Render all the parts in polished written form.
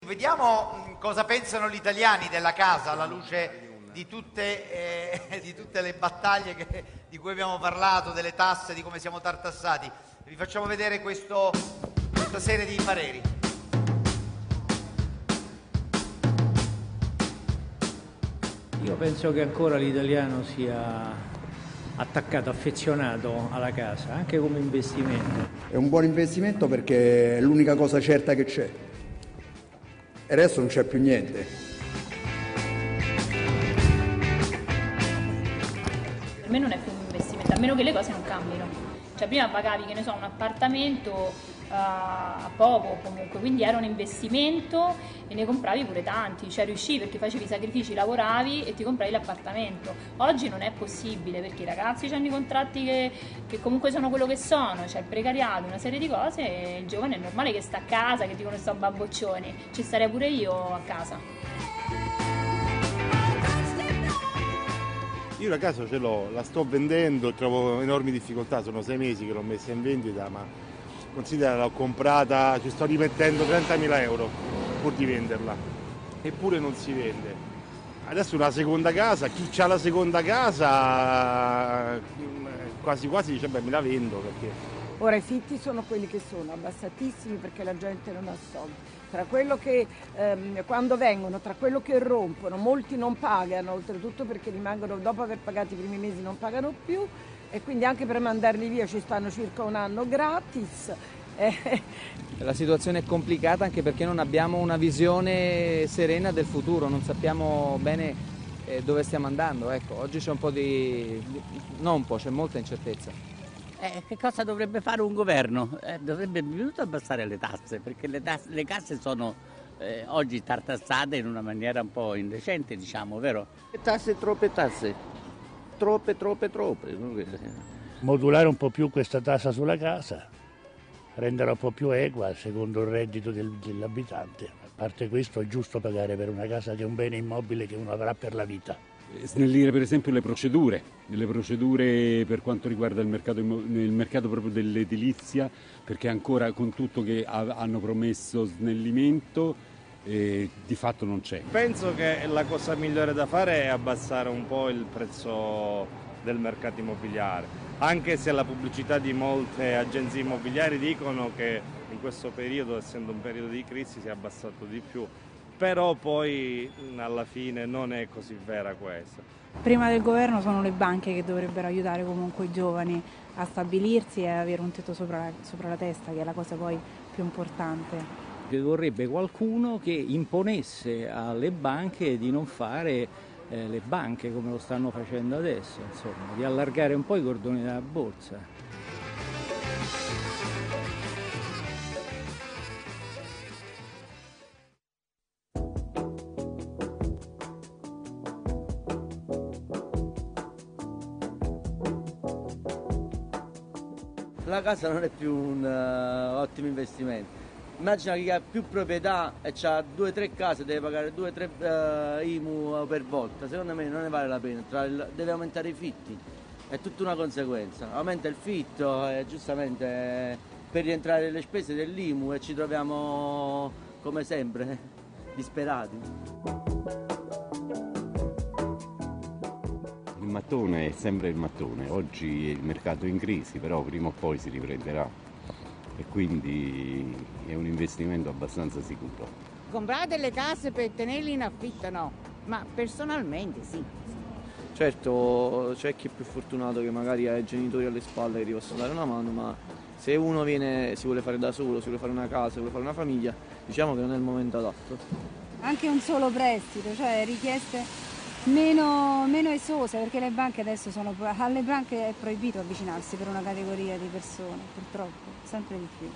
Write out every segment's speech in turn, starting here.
Vediamo cosa pensano gli italiani della casa alla luce di tutte le battaglie di cui abbiamo parlato, delle tasse, di come siamo tartassati. Vi facciamo vedere questa serie di pareri. Io penso che ancora l'italiano sia attaccato, affezionato alla casa, anche come investimento. È un buon investimento perché è l'unica cosa certa che c'è. E adesso non c'è più niente. Per me non è più un investimento, a meno che le cose non cambino. Cioè prima pagavi, che ne so, un appartamento a poco comunque, quindi era un investimento e ne compravi pure tanti, cioè riuscivi perché facevi i sacrifici, lavoravi e ti compravi l'appartamento. Oggi non è possibile perché i ragazzi hanno i contratti che comunque sono quello che sono, c'è il precariato, una serie di cose e il giovane è normale che sta a casa, che dicono sto babboccioni, ci starei pure io a casa. Io la casa ce l'ho, la sto vendendo, trovo enormi difficoltà, sono 6 mesi che l'ho messa in vendita, ma considera l'ho comprata, ci sto rimettendo 30.000 euro pur di venderla, eppure non si vende. Adesso una seconda casa, chi ha la seconda casa quasi quasi dice beh me la vendo perché... Ora i fitti sono quelli che sono, abbassatissimi perché la gente non ha soldi. Tra quello che quando vengono, tra quello che rompono, molti non pagano, oltretutto perché rimangono, dopo aver pagato i primi mesi non pagano più e quindi anche per mandarli via ci stanno circa un anno gratis. La situazione è complicata anche perché non abbiamo una visione serena del futuro, non sappiamo bene dove stiamo andando. Ecco, oggi c'è un po' c'è molta incertezza. Che cosa dovrebbe fare un governo? Dovrebbe innanzitutto abbassare le tasse, perché le casse sono oggi tartassate in una maniera un po' indecente, diciamo, vero? Troppe tasse, troppe. Modulare un po' più questa tassa sulla casa, renderla un po' più equa secondo il reddito dell'abitante. A parte questo è giusto pagare per una casa che è un bene immobile che uno avrà per la vita. Snellire per esempio le procedure per quanto riguarda il mercato proprio dell'edilizia, perché ancora con tutto che hanno promesso snellimento di fatto non c'è. Penso che la cosa migliore da fare è abbassare un po' il prezzo del mercato immobiliare, anche se la pubblicità di molte agenzie immobiliari dicono che in questo periodo, essendo un periodo di crisi, si è abbassato di più. Però poi alla fine non è così vera questa. Prima del governo sono le banche che dovrebbero aiutare comunque i giovani a stabilirsi e avere un tetto sopra la testa, che è la cosa poi più importante. Vorrebbe qualcuno che imponesse alle banche di non fare le banche come lo stanno facendo adesso, insomma, di allargare un po' i cordoni della borsa. La casa non è più un ottimo investimento. Immagina chi ha più proprietà e ha 2 o 3 case, deve pagare 2 o 3 IMU per volta. Secondo me non ne vale la pena, deve aumentare i fitti, è tutta una conseguenza. Aumenta il fitto e giustamente per rientrare le spese dell'IMU e ci troviamo come sempre disperati. Il mattone è sempre il mattone, oggi il mercato è in crisi, però prima o poi si riprenderà e quindi è un investimento abbastanza sicuro. Comprare delle case per tenerle in affitto no, ma personalmente sì. Certo c'è chi è più fortunato che magari ha i genitori alle spalle che ti possono dare una mano, ma se uno si vuole fare da solo, si vuole fare una casa, si vuole fare una famiglia, diciamo che non è il momento adatto. Anche un solo prestito, cioè richieste meno esose, perché le banche adesso alle banche è proibito avvicinarsi per una categoria di persone, purtroppo, sempre di più.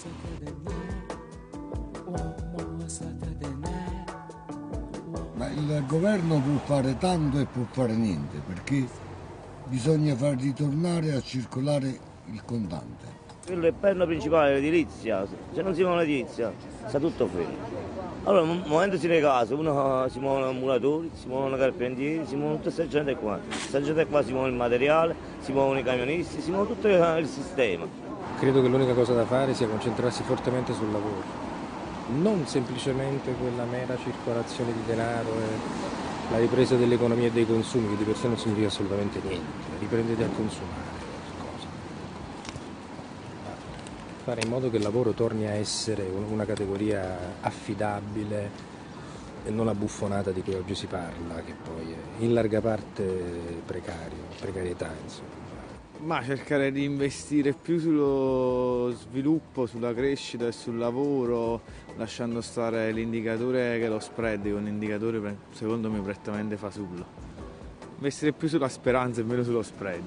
Ma il governo può fare tanto e può fare niente, perché bisogna far ritornare a circolare il contante. Quello è il perno principale dell'edilizia, se non si muove l'edilizia sta tutto fermo. Allora, muovendosi le case, uno si muovono muratori, si muovono carpentieri, si muovono tutta questa gente qua. Questa gente qua si muove il materiale, si muovono i camionisti, si muove tutto il sistema. Credo che l'unica cosa da fare sia concentrarsi fortemente sul lavoro. non semplicemente quella mera circolazione di denaro e la ripresa dell'economia e dei consumi, che di per sé non significa assolutamente niente, riprendete a consumare qualcosa. Fare in modo che il lavoro torni a essere una categoria affidabile e non la buffonata di cui oggi si parla, che poi è in larga parte precarietà, insomma. Ma cercare di investire più sullo sviluppo, sulla crescita e sul lavoro, lasciando stare l'indicatore che è lo spread, che è un indicatore secondo me prettamente fasullo. Investire più sulla speranza e meno sullo spread.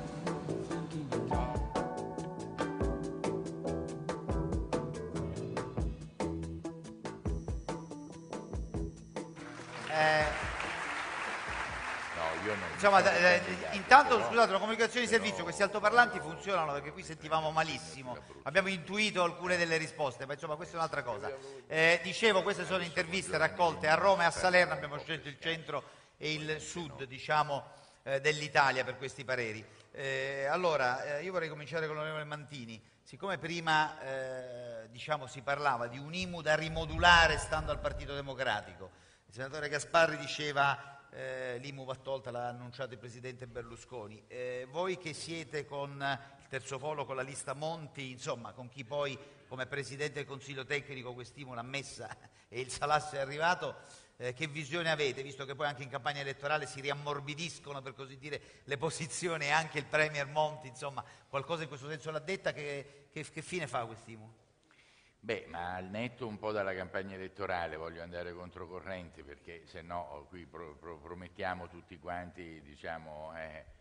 Insomma, intanto scusate, la comunicazione di servizio, questi altoparlanti funzionano perché qui sentivamo malissimo, abbiamo intuito alcune delle risposte, ma insomma questa è un'altra cosa. Dicevo, queste sono interviste raccolte a Roma e a Salerno, abbiamo scelto il centro e il sud, diciamo, dell'Italia per questi pareri. Allora, io vorrei cominciare con l'onorevole Mantini. Siccome prima diciamo, si parlava di un IMU da rimodulare stando al Partito Democratico, il senatore Gasparri diceva l'IMU va tolta, l'ha annunciato il Presidente Berlusconi. Voi che siete con il terzo polo, con la lista Monti, insomma con chi poi come Presidente del Consiglio Tecnico quest'IMU l'ha messa e il salasso è arrivato, che visione avete, visto che poi anche in campagna elettorale si riammorbidiscono per così dire le posizioni e anche il Premier Monti, insomma qualcosa in questo senso l'ha detta, che fine fa quest'IMU? Beh, ma al netto un po' dalla campagna elettorale, voglio andare controcorrente perché se no qui promettiamo tutti quanti, diciamo...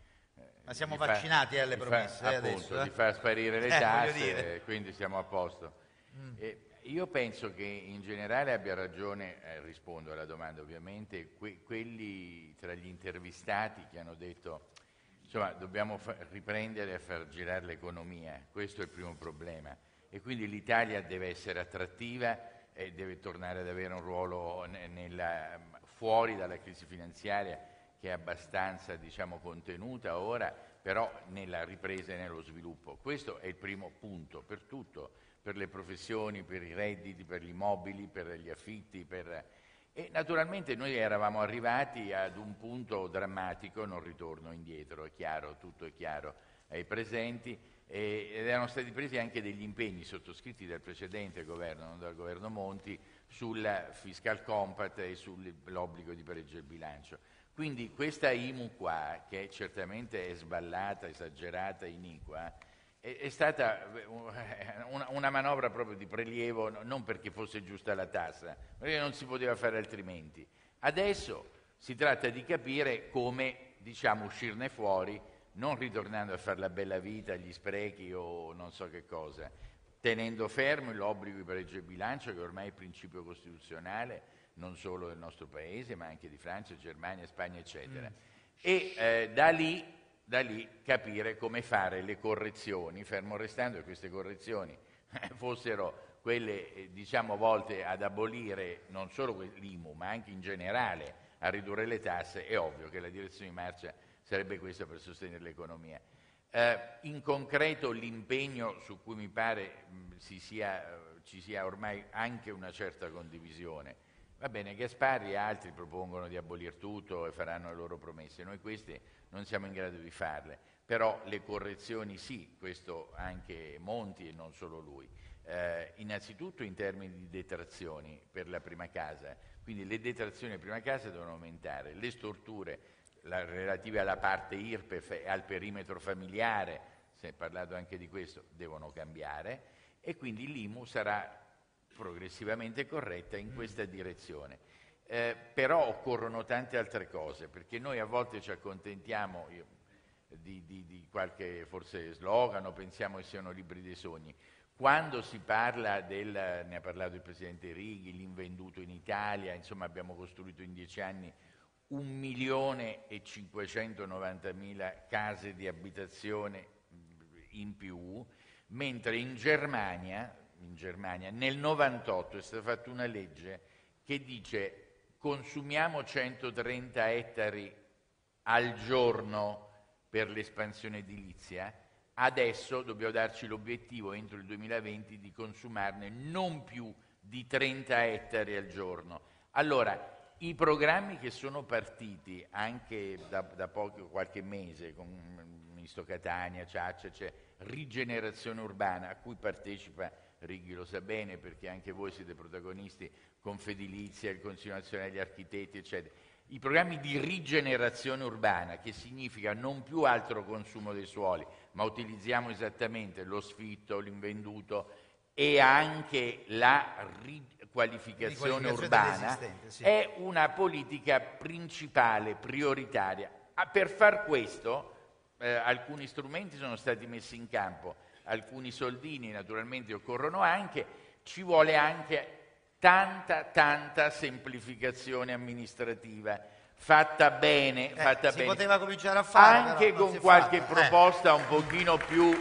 ma siamo vaccinati alle promesse appunto, adesso, di far sparire le tasse, quindi siamo a posto. Io penso che in generale abbia ragione, rispondo alla domanda ovviamente, quelli tra gli intervistati che hanno detto insomma dobbiamo riprendere a far girare l'economia, questo è il primo problema. E quindi l'Italia deve essere attrattiva e deve tornare ad avere un ruolo fuori dalla crisi finanziaria, che è abbastanza, diciamo, contenuta ora, però nella ripresa e nello sviluppo. Questo è il primo punto per tutto, per le professioni, per i redditi, per gli immobili, per gli affitti. E naturalmente noi eravamo arrivati ad un punto drammatico, non ritorno indietro, è chiaro, tutto è chiaro ai presenti, ed erano stati presi anche degli impegni sottoscritti dal precedente governo, non dal governo Monti, sul fiscal compact e sull'obbligo di pareggio del bilancio. Quindi questa IMU qua, che certamente è sballata, esagerata, iniqua, è stata una manovra proprio di prelievo, non perché fosse giusta la tassa, perché non si poteva fare altrimenti. Adesso si tratta di capire come, diciamo, uscirne fuori, non ritornando a fare la bella vita, gli sprechi o non so che cosa, tenendo fermo l'obbligo di pareggio di bilancio, che ormai è il principio costituzionale non solo del nostro paese ma anche di Francia, Germania, Spagna eccetera. E da lì capire come fare le correzioni, fermo restando che queste correzioni fossero quelle diciamo volte ad abolire non solo l'IMU ma anche in generale a ridurre le tasse. È ovvio che la direzione di marcia sarebbe questa per sostenere l'economia. In concreto l'impegno su cui mi pare ci sia ormai anche una certa condivisione. Va bene, Gasparri e altri propongono di abolire tutto e faranno le loro promesse, noi queste non siamo in grado di farle, però le correzioni sì, questo anche Monti e non solo lui. Innanzitutto in termini di detrazioni per la prima casa, quindi le detrazioni per prima casa devono aumentare, le storture relative alla parte IRPEF e al perimetro familiare, si è parlato anche di questo, devono cambiare e quindi l'IMU sarà progressivamente corretta in questa direzione. Però occorrono tante altre cose, perché noi a volte ci accontentiamo di qualche forse slogan o pensiamo che siano libri dei sogni. Quando si parla ne ha parlato il Presidente Righi, l'invenduto in Italia, insomma abbiamo costruito in 10 anni 1.590.000 case di abitazione in più, mentre in Germania nel 98 è stata fatta una legge che dice consumiamo 130 ettari al giorno per l'espansione edilizia, adesso dobbiamo darci l'obiettivo entro il 2020 di consumarne non più di 30 ettari al giorno. Allora, i programmi che sono partiti anche da qualche mese, con il ministro Catania, Ciaccia, c'è rigenerazione urbana, a cui partecipa, Righi lo sa bene perché anche voi siete protagonisti, Confedilizia, il Consiglio Nazionale degli Architetti, eccetera. I programmi di rigenerazione urbana, che significa non più altro consumo dei suoli, ma utilizziamo esattamente lo sfitto, l'invenduto e anche la riqualificazione urbana, sì. è una politica principale, prioritaria. Per far questo alcuni strumenti sono stati messi in campo, alcuni soldini naturalmente occorrono anche, ci vuole anche tanta semplificazione amministrativa, fatta bene, si poteva cominciare a fare, anche però con qualche proposta un pochino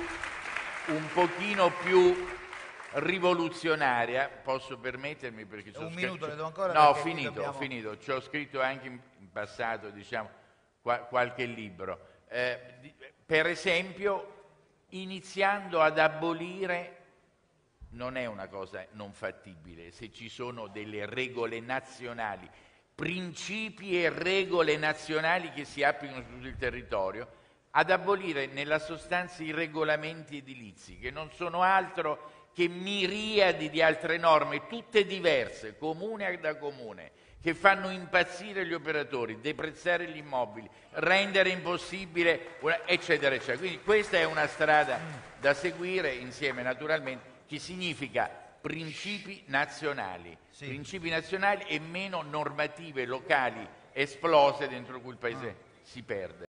più rivoluzionaria. Posso permettermi, perché un minuto le do ancora? No, ho dobbiamo... finito. Ci ho scritto anche in passato, diciamo, qualche libro. Per esempio, iniziando ad abolire, non è una cosa non fattibile, se ci sono delle regole nazionali, principi e regole nazionali che si applicano su tutto il territorio, ad abolire nella sostanza i regolamenti edilizi, che non sono altro che miriadi di altre norme, tutte diverse, comune da comune, che fanno impazzire gli operatori, deprezzare gli immobili, rendere impossibile, eccetera, eccetera. Quindi questa è una strada da seguire insieme naturalmente, che significa principi nazionali e meno normative locali esplose dentro cui il Paese si perde.